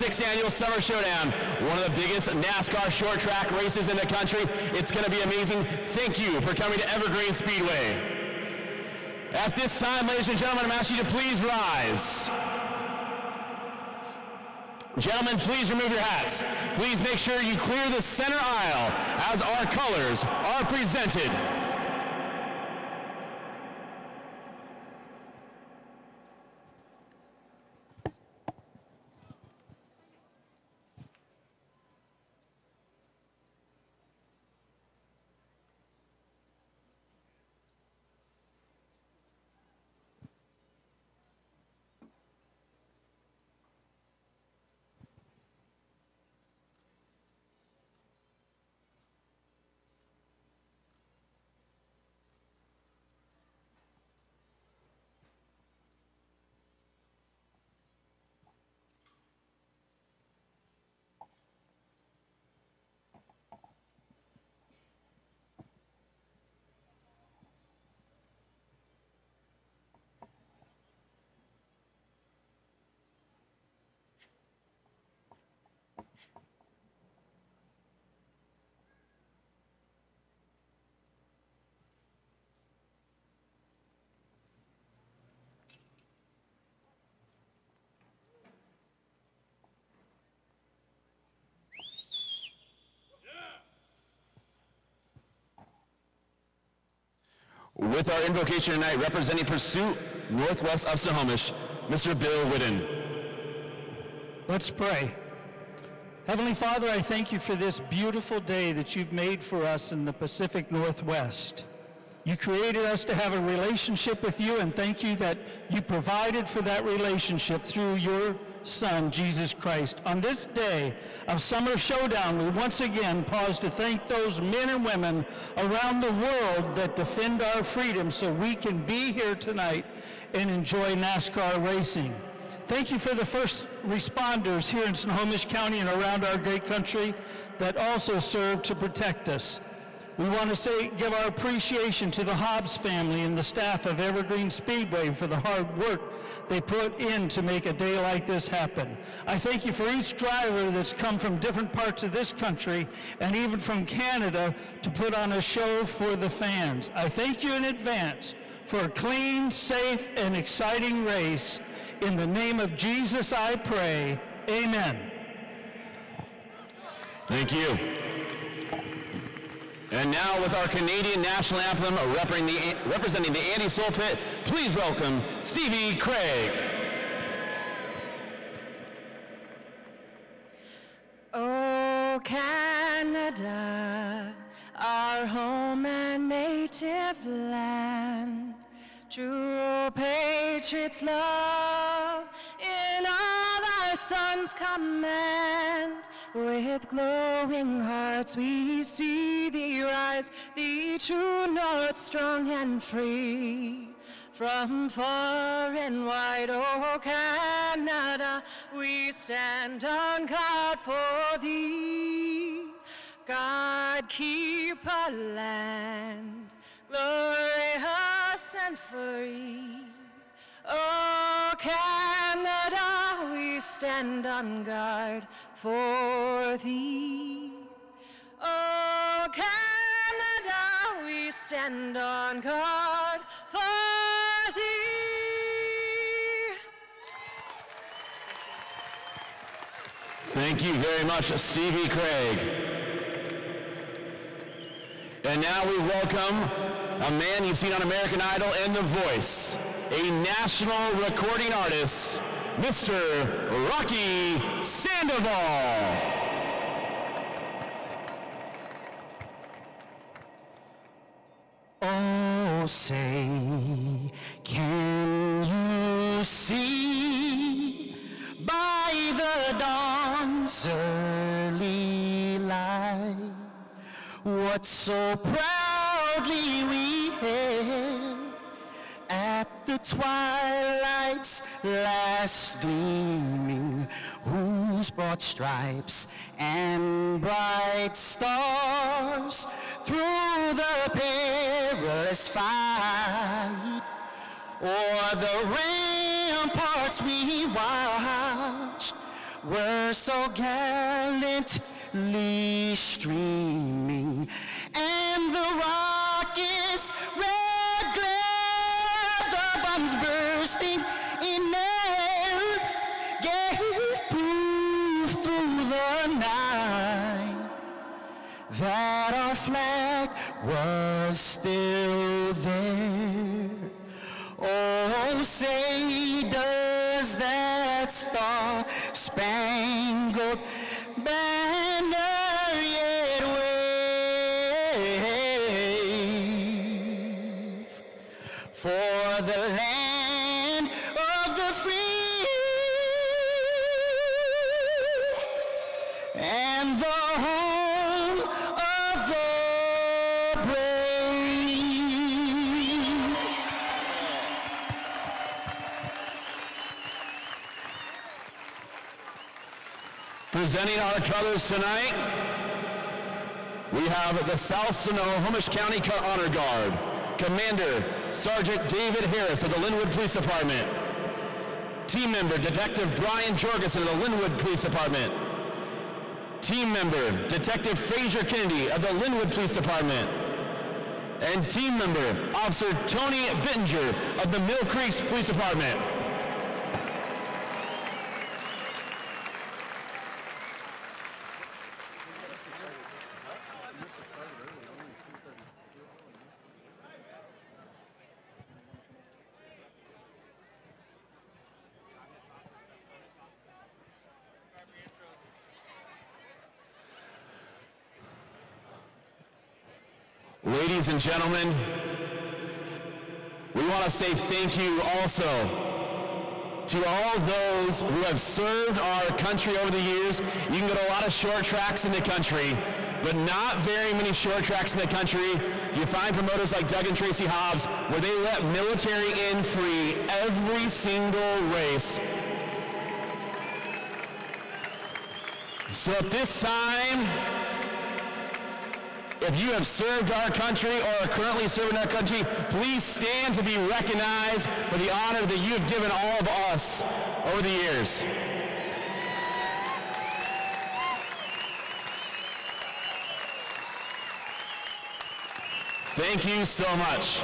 6th Annual Summer Showdown, one of the biggest NASCAR short track races in the country. It's going to be amazing. Thank you for coming to Evergreen Speedway. At this time, ladies and gentlemen, I'm asking you to please rise. Gentlemen, please remove your hats. Please make sure you clear the center aisle as our colors are presented. With our invocation tonight, representing Pursuit Northwest of Snohomish, Mr. Bill Whitten. Let's pray. Heavenly Father, I thank you for this beautiful day that you've made for us in the Pacific Northwest. You created us to have a relationship with you, and thank you that you provided for that relationship through your Son, Jesus Christ. On this day of Summer Showdown, we once again pause to thank those men and women around the world that defend our freedom so we can be here tonight and enjoy NASCAR racing. Thank you for the first responders here in Snohomish County and around our great country that also serve to protect us. We want to give our appreciation to the Hobbs family and the staff of Evergreen Speedway for the hard work they put in to make a day like this happen. I thank you for each driver that's come from different parts of this country and even from Canada to put on a show for the fans. I thank you in advance for a clean, safe, and exciting race. In the name of Jesus, I pray. Amen. Thank you. And now with our Canadian National Anthem representing the Andy Soul Pit, please welcome Stevie Craig. Oh, Canada, our home and native land, true patriots love in all our sons' command. With glowing hearts we see thee rise, the true north, strong and free. From far and wide, oh Canada, we stand on guard for thee. God, keep our land glorious and free. Oh Canada, we stand on guard for thee. Oh Canada, we stand on guard for thee. Thank you very much, Stevie Craig. And now we welcome a man you've seen on American Idol and The Voice, a national recording artist, Mr. Rocky Sandoval. Oh, say, can you see by the dawn's early light what so proudly we hailed at the twilight's last gleaming, whose broad stripes and bright stars through the perilous fight o'er the ramparts we watched, were so gallantly streaming, and the rockets' red glare, the bombs bursting in air, gave proof through the night that our flag was still there. Oh, say does that star-spangled banner yet wave for the land of the free and the home of the brave. Presenting our colors tonight, we have the South Snohomish County Honor Guard, Commander Sergeant David Harris of the Linwood Police Department, Team Member Detective Brian Jorgensen of the Linwood Police Department, Team Member Detective Fraser Kennedy of the Linwood Police Department, and Team Member Officer Tony Bittinger of the Mill Creek Police Department. Ladies and gentlemen, we want to say thank you also to all those who have served our country over the years. You can go to a lot of short tracks in the country, but not very many short tracks in the country. You find promoters like Doug and Tracy Hobbs where they let military in free every single race. So at this time, if you have served our country or are currently serving our country, please stand to be recognized for the honor that you have given all of us over the years. Thank you so much.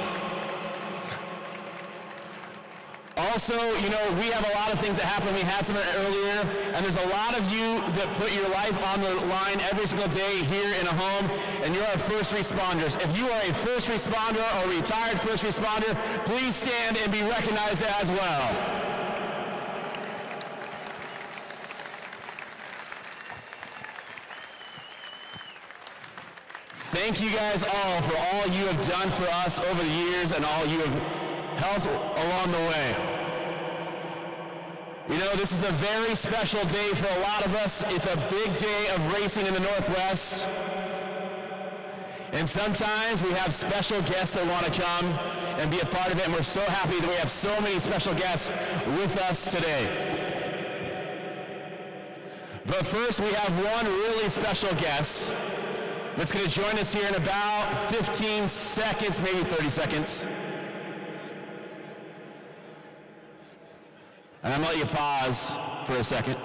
Also, you know, we have a lot of things that happen. We had some earlier, and there's a lot of you that put your life on the line every single day here in a home, and you're our first responders. If you are a first responder or retired first responder, please stand and be recognized as well. Thank you guys all for all you have done for us over the years and all you have helped along the way. You know, this is a very special day for a lot of us. It's a big day of racing in the Northwest. And sometimes we have special guests that want to come and be a part of it, and we're so happy that we have so many special guests with us today. But first, we have one really special guest that's going to join us here in about 15 seconds, maybe 30 seconds. And I'm going to let you pause for a second.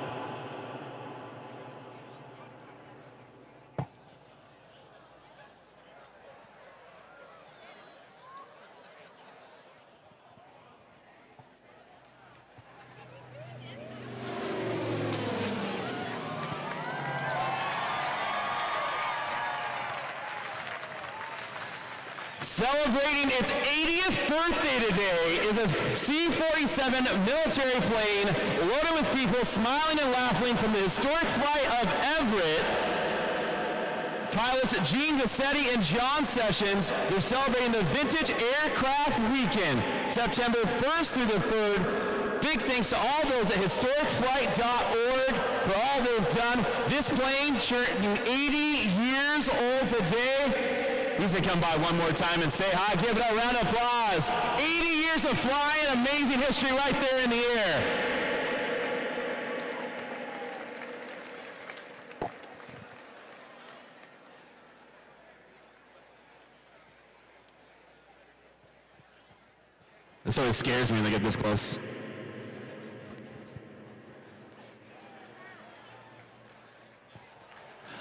Celebrating its 80th birthday today is a C-47 military plane loaded with people smiling and laughing from the historic flight of Everett. Pilots Gene Vassetti and John Sessions, they're celebrating the Vintage Aircraft Weekend, September 1st through the 3rd. Big thanks to all those at historicflight.org for all they've done. This plane turning 80 years old today. He's going to come by one more time and say hi. Give it a round of applause. 80 years of flying, amazing history right there in the air. This always scares me when they get this close.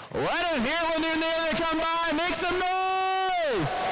Let them hear when they're near to come by. Make some noise.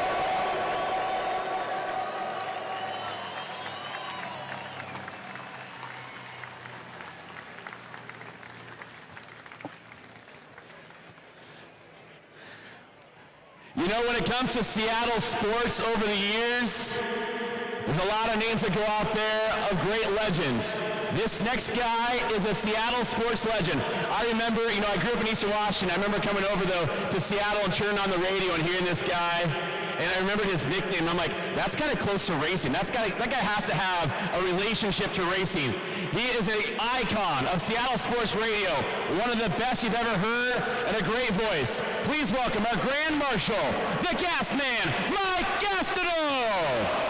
You know, when it comes to Seattle sports over the years, there's a lot of names that go out there of great legends. This next guy is a Seattle sports legend. I remember, you know, I grew up in Eastern Washington. I remember coming over, though, to Seattle and turning on the radio and hearing this guy. And I remember his nickname. I'm like, that's kind of close to racing. That guy has to have a relationship to racing. He is an icon of Seattle sports radio, one of the best you've ever heard, and a great voice. Please welcome our Grand Marshal, the Gas Man, Mike Gastineau.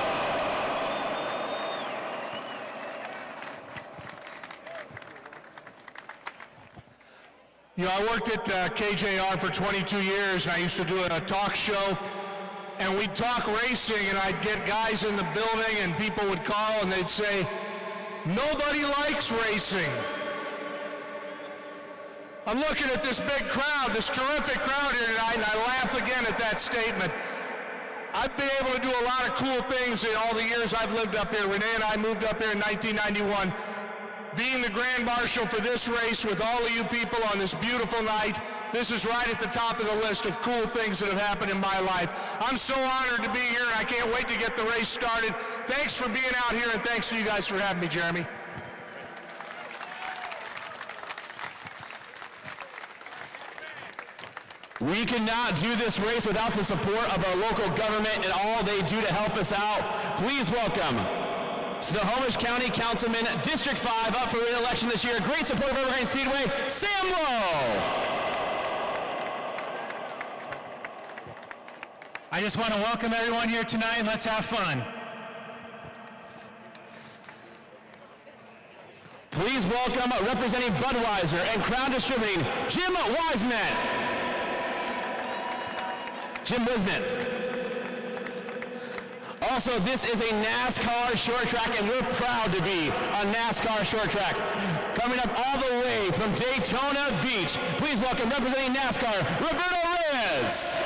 You know, I worked at KJR for 22 years, and I used to do a talk show, and we'd talk racing, and I'd get guys in the building, and people would call, and they'd say, nobody likes racing. I'm looking at this big crowd, this terrific crowd here tonight, and I laugh again at that statement. I've been able to do a lot of cool things in all the years I've lived up here. Renee and I moved up here in 1991. Being the Grand Marshal for this race with all of you people on this beautiful night, this is right at the top of the list of cool things that have happened in my life. I'm so honored to be here, and I can't wait to get the race started. Thanks for being out here, and thanks to you guys for having me, Jeremy. We cannot do this race without the support of our local government and all they do to help us out. Please welcome Snohomish County Councilman, District 5, up for re-election this year. Great support of Evergreen Speedway, Sam Lowe. I just want to welcome everyone here tonight, and let's have fun. Please welcome, representing Budweiser and Crown Distributing, Jim Wisnet. Jim Wisnet. Also, this is a NASCAR short track, and we're proud to be a NASCAR short track. Coming up all the way from Daytona Beach, please welcome, representing NASCAR, Roberto Reyes.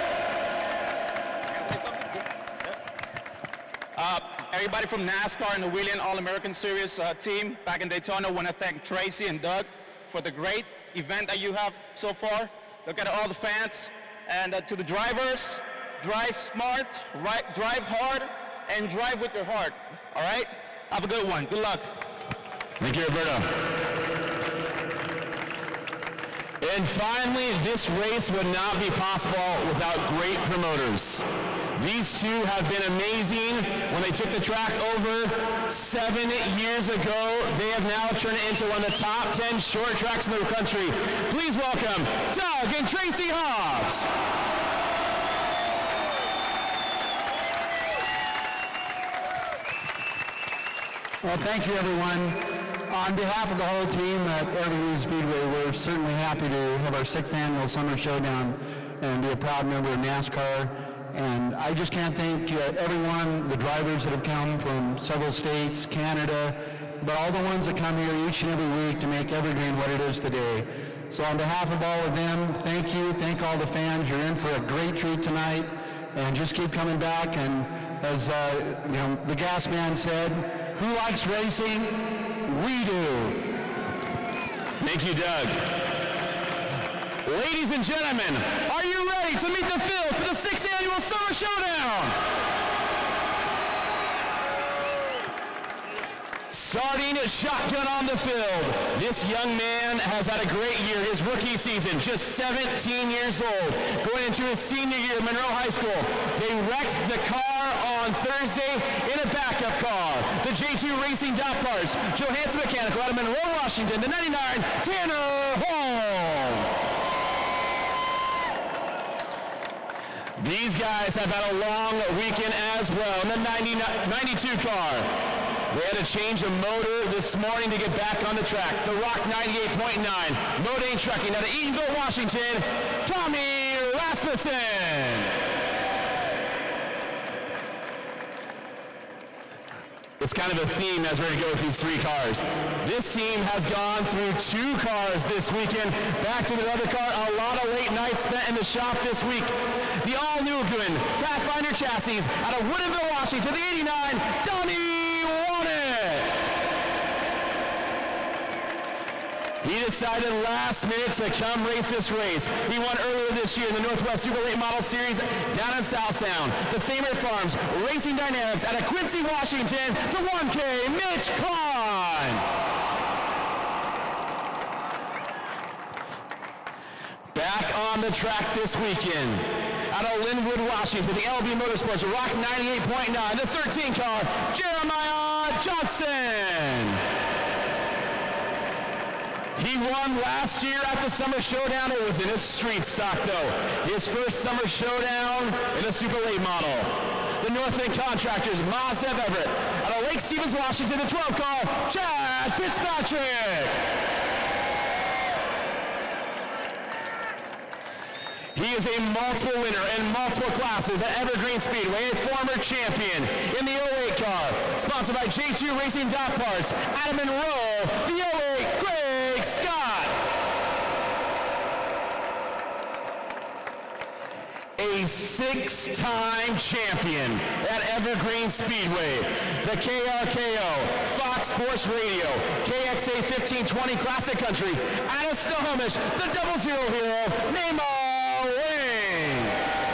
Everybody from NASCAR and the Wheeling All-American Series team back in Daytona, I want to thank Tracy and Doug for the great event that you have so far. Look at all the fans. And to the drivers, drive smart, drive hard, and drive with your heart, all right? Have a good one. Good luck. Thank you, Roberto. And finally, this race would not be possible without great promoters. These two have been amazing. When they took the track over 7 years ago, they have now turned it into one of the top 10 short tracks in the country. Please welcome Doug and Tracy Hobbs. Well, thank you, everyone. On behalf of the whole team at Evergreen Speedway, we're certainly happy to have our 6th annual Summer Showdown and be a proud member of NASCAR. And I just can't thank everyone, the drivers that have come from several states, Canada, but all the ones that come here each and every week to make Evergreen what it is today. So on behalf of all of them, thank you, thank all the fans. You're in for a great treat tonight, and just keep coming back. And as the Gas Man said, who likes racing? We do. Thank you, Doug. Ladies and gentlemen, are you ready to meet the field for the 6th annual Summer Showdown? Starting shotgun on the field, this young man has had a great year. His rookie season, just 17 years old. Going into his senior year at Monroe High School, they wrecked the car on Thursday in a backup car. The J2 Racing Dot Parts, Johansson Mechanical out of Monroe, Washington, the 99, Tanner Holm. These guys have had a long weekend as well. In the 92 car, they had to change a motor this morning to get back on the track. The Rock 98.9, Modane Trucking out of Eatonville, Washington, Tommy Rasmussen. It's kind of a theme as we're going to go with these three cars. This team has gone through two cars this weekend. Back to the other car. A lot of late nights spent in the shop this week. The all-new Goodwin Pathfinder chassis out of Woodinville, Washington, the 89, Donnie Wannett. He decided last minute to come race this race. He won earlier this year in the Northwest Super Late Model Series down in South Sound. The Famer Farms Racing Dynamics out of Quincy, Washington, the 1K, Mitch Klein. Back on the track this weekend, out of Linwood, Washington, the LB Motorsports Rock 98.9, the 13 car, Jeremiah Johnson. He won last year at the Summer Showdown. It was in his street stock, though. His first Summer Showdown in a Super Late model. The Northland Contractors, Mazda Everett. Out of Lake Stevens, Washington, the 12 car, Chad Fitzpatrick. He is a multiple winner in multiple classes at Evergreen Speedway, a former champion in the 08 car. Sponsored by J2 Racing Dot Parts, Adam Monroe, the 08 Greg Scott. A six-time champion at Evergreen Speedway. The KRKO, Fox Sports Radio, KXA 1520 Classic Country, out of Snohomish, the 00 hero, Neymar Wing.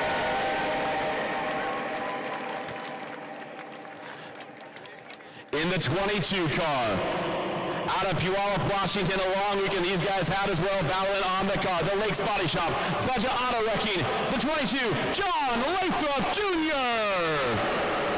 In the 22 car, out of Puyallup, Washington, a long weekend these guys had as well, battling on the car. The Lakes Body Shop, Budget Auto Wrecking, the 22, John Lathrop Jr.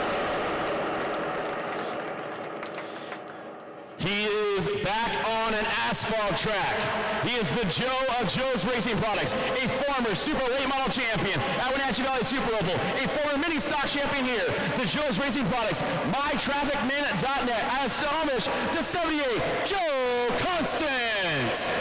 He is back on an asphalt track. He is the Joe of Joe's Racing Products, a former Super Late Model champion at Wenatchee Valley Super Oval, a former mini stock champion here. The Joe's Racing Products, mytrafficmin.net, as Snohomish, the 78, Joe Constance.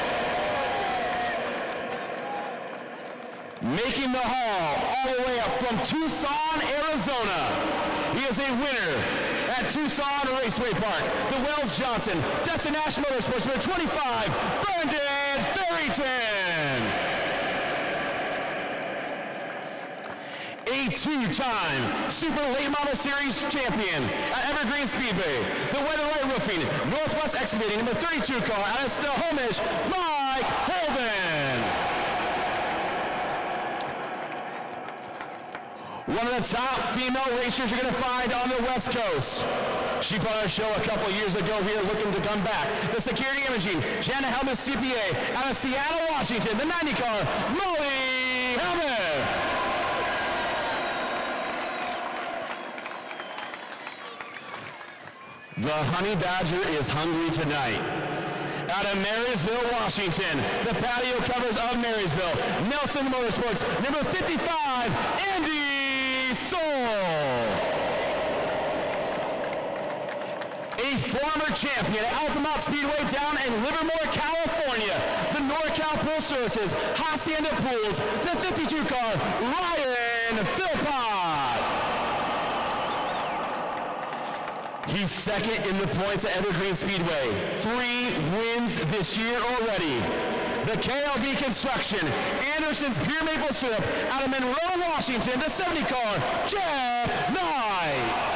Making the haul all the way up from Tucson, Arizona. He is a winner at Tucson Raceway Park. The Wells Johnson, Destin Nash Motorsports, number 25, Brendan Ferryton. A two-time Super Late Model Series champion at Evergreen Speedway. The Weatherlight Roofing, Northwest Excavating, number 32 car out of Snohomish, Mike Holden. One of the top female racers you're going to find on the West Coast. She put on a show a couple years ago here looking to come back. The Security Imaging, Jana Helmuth CPA, out of Seattle, Washington, the 90 car, Molly Helmuth. The Honey Badger is hungry tonight. Out of Marysville, Washington, the patio covers of Marysville, Nelson Motorsports, number 55, Andy Soul. A former champion at Altamont Speedway down in Livermore, California. The NorCal Pool Services, Hacienda Pools, the 52 car, Ryan Philpott. He's second in the points at Evergreen Speedway. 3 wins this year already. The KLB Construction, Anderson's Pure Maple Syrup, out of Monroe, Washington, the 70 car, Jeff Knight.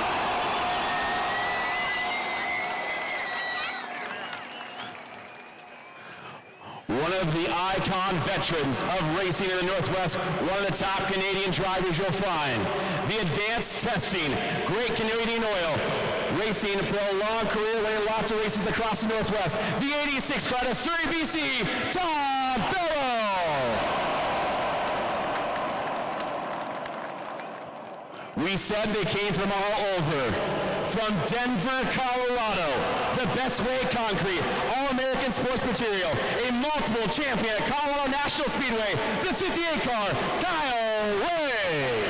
One of the icon veterans of racing in the Northwest, one of the top Canadian drivers you'll find. The Advanced Testing, Great Canadian Oil, racing for a long career, winning lots of races across the Northwest. The 86 car to Surrey, BC, Tom Bellow. We said they came from all over. From Denver, Colorado, the Best Way Concrete, All-American Sports Material, a multiple champion at Colorado National Speedway, the 58 car, Kyle Ray.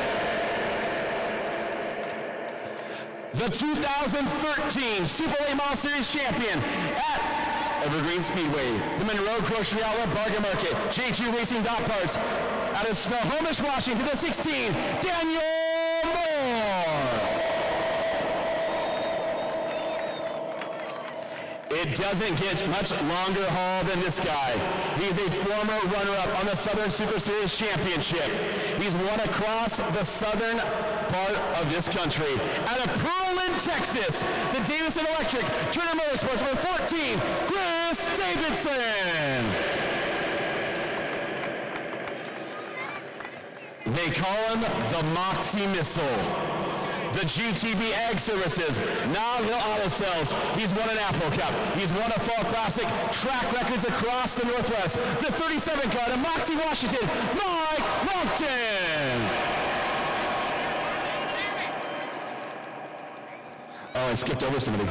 The 2013 Super Late Model Series champion at Evergreen Speedway, the Monroe Grocery Outlet Bargain Market, J2 Racing Dot Parts, out of Snohomish, Washington, the 16, Daniel Moore. It doesn't get much longer haul than this guy. He's a former runner-up on the Southern Super Series Championship. He's won across the southern part of this country. Out of Pearland, Texas, the Davidson Electric Turner Motorsports number 14, Chris Davidson. They call him the Moxie Missile. The GTB Ag Services, Nob Hill Auto Sales. He's won an Apple Cup. He's won a Fall Classic. Track records across the Northwest. The 37 car to Moxie, Washington, Mike Moncton. Oh, I skipped over somebody.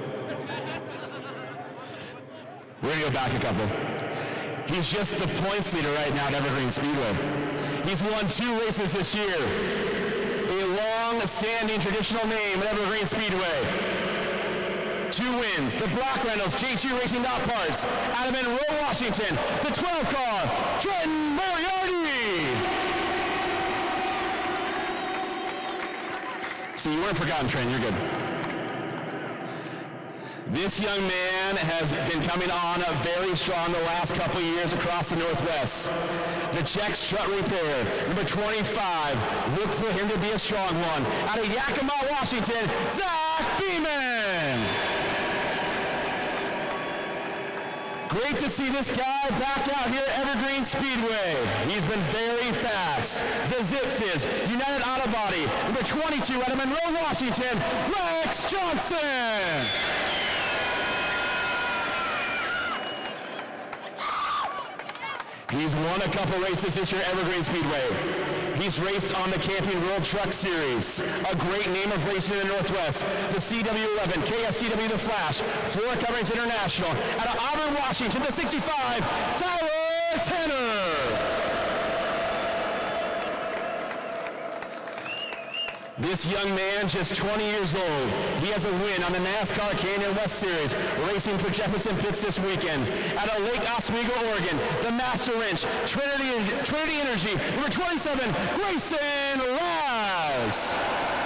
We're going to go back a couple. He's just the points leader right now at Evergreen Speedway. He's won 2 races this year. A long-standing traditional name at Evergreen Speedway. 2 wins. The Brock Reynolds J2 Racing Dot Parts out of Monroe, Washington. The 12 car, Trenton Moriarty. See, you weren't forgotten, Trenton. You're good. This young man has been coming on very strong the last couple of years across the Northwest. The Czech Strut Repair, number 25. Look for him to be a strong one. Out of Yakima, Washington, Zach Beeman. Great to see this guy back out here at Evergreen Speedway. He's been very fast. The Zip Fizz, United Auto Body, number 22 out of Monroe, Washington, Rex Johnson. He's won a couple races this year at Evergreen Speedway. He's raced on the Camping World Truck Series, a great name of racing in the Northwest. The CW11, KSCW The Flash, Florida Coverage International. Out of Auburn, Washington, the 65, Tyler Tanner. This young man, just 20 years old, he has a win on the NASCAR Canyon West Series, racing for Jefferson Pitts this weekend. Out of Lake Oswego, Oregon, the Master Wrench, Trinity Energy, number 27, Grayson Raz.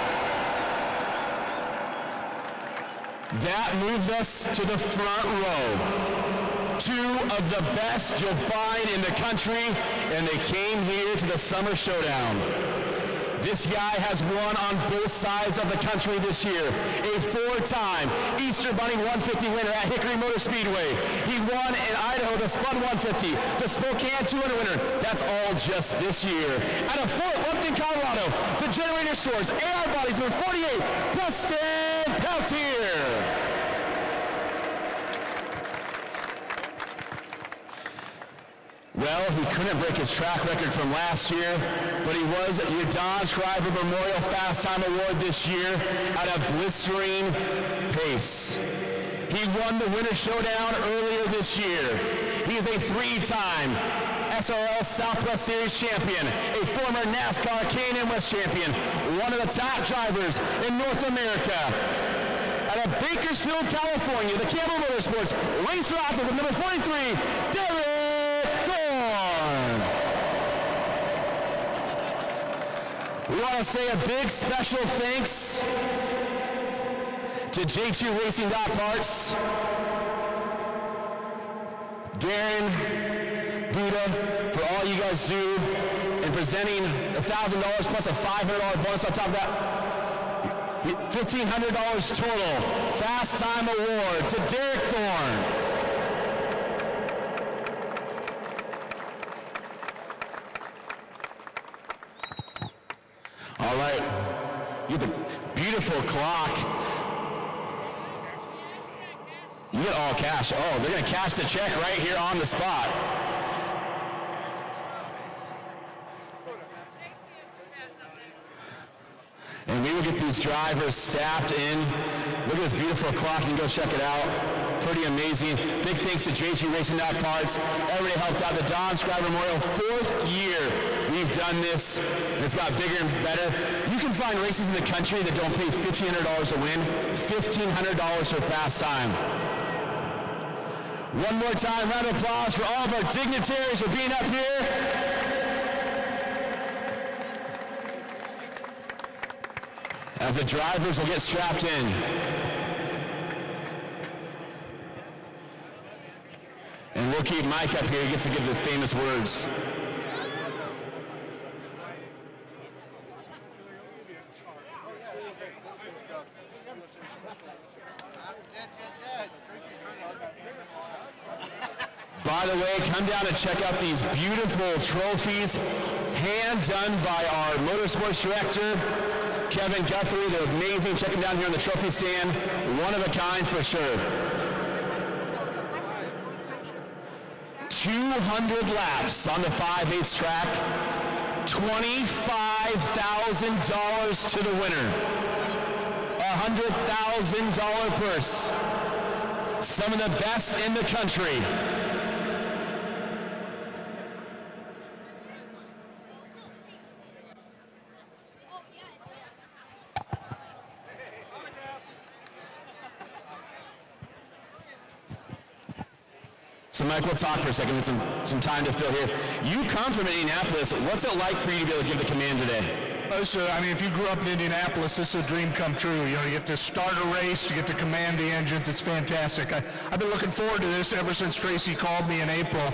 That moves us to the front row. 2 of the best you'll find in the country, and they came here to the Summer Showdown. This guy has won on both sides of the country this year. A 4-time Easter Bunny 150 winner at Hickory Motor Speedway. He won in Idaho the Spud 150, the Spokane 200 winner. That's all just this year. Out of Fort Lupton, Colorado, the Generator Source, AR Bodies number 48, Dustin Peltier. Well, he couldn't break his track record from last year, but he was your Don Shriver Memorial Fast Time Award this year at a blistering pace. He won the Winter Showdown earlier this year. He is a 3-time SRL Southwest Series champion, a former NASCAR K&N West champion, one of the top drivers in North America. Out of Bakersfield, California, the Campbell Motorsports Race Rosters of number 43, Derek Thorne. We want to say a big special thanks to J2 Racing Dot Parts, Darren, Buddha, for all you guys do in presenting $1,000 plus a $500 bonus on top of that. $1,500 total. Fast Time Award to Derek Thorne. All right. You have a beautiful clock. You get all cash. Oh, they're going to cash the check right here on the spot. And we will get these drivers staffed in. Look at this beautiful clock. You can go check it out. Pretty amazing. Big thanks to J2 Racing Dot Parts. Everybody helped out. The Don Shriver Memorial, 4th year we've done this. It's got bigger and better. You can find races in the country that don't pay $1,500 a win. $1,500 for fast time. One more time, round of applause for all of our dignitaries for being up here. As the drivers will get strapped in. We'll keep Mike up here. He gets to give the famous words. By the way, come down and check out these beautiful trophies, hand done by our motorsports director, Kevin Guthrie. They're amazing. Check them down here on the trophy stand. One of a kind for sure. 200 laps on the 5/8 track. $25,000 to the winner. $100,000 purse. Some of the best in the country. So Mike, we'll talk for a second with some time to fill here. You come from Indianapolis. What's it like for you to be able to give the command today? So, I mean, if you grew up in Indianapolis, this is a dream come true. You know, you get to start a race, you get to command the engines. It's fantastic. I've been looking forward to this ever since Tracy called me in April.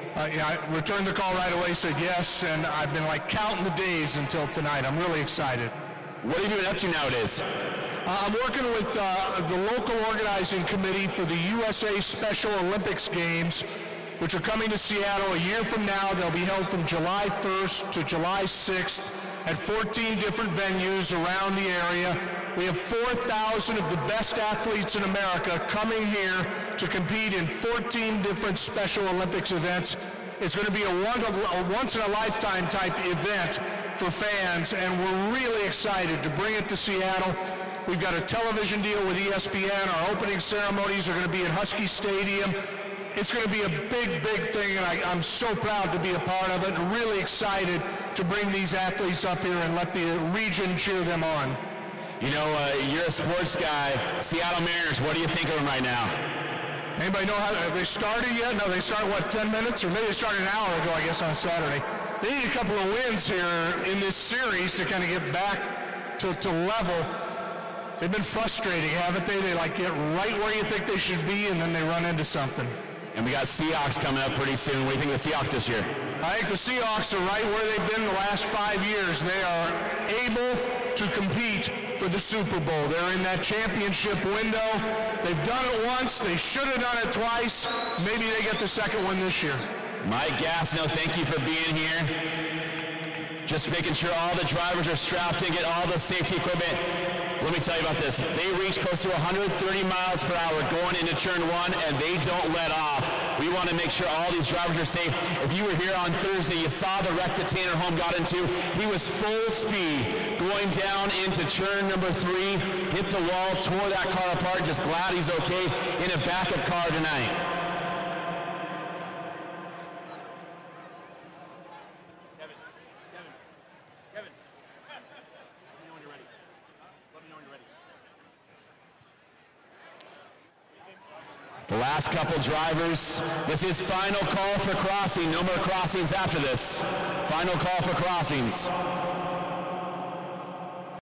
I returned the call right away, said yes, and I've been like counting the days until tonight. I'm really excited. What are you doing up to nowadays? I'm working with the local organizing committee for the USA Special Olympics Games, which are coming to Seattle a year from now. They'll be held from July 1st to July 6th at 14 different venues around the area. We have 4,000 of the best athletes in America coming here to compete in 14 different Special Olympics events. It's going to be a once-in-a-lifetime type event for fans, and we're really excited to bring it to Seattle. We've got a television deal with ESPN. Our opening ceremonies are going to be at Husky Stadium. It's going to be a big, big thing, and I'm so proud to be a part of it, and really excited to bring these athletes up here and let the region cheer them on. You know, you're a sports guy. Seattle Mariners, what do you think of them right now? Anybody know have they started yet? No, they start, 10 minutes? Or maybe they started an hour ago, I guess, on Saturday. They need a couple of wins here in this series to kind of get back to level. They've been frustrating, haven't they? They get right where you think they should be, and then they run into something. And we got Seahawks coming up pretty soon. What do you think of the Seahawks this year? I think the Seahawks are right where they've been the last 5 years. They are able to compete for the Super Bowl. They're in that championship window. They've done it once. They should have done it twice. Maybe they get the second one this year. Mike Gastineau, thank you for being here. Just making sure all the drivers are strapped in, get all the safety equipment. Let me tell you about this. They reach close to 130 miles per hour going into turn 1, and they don't let off. We want to make sure all these drivers are safe. If you were here on Thursday, you saw the wreck that Tanner Holm got into. He was full speed going down into turn number 3, hit the wall, tore that car apart. Just glad he's okay in a backup car tonight. The last couple drivers, this is final call for crossing. No more crossings after this. Final call for crossings.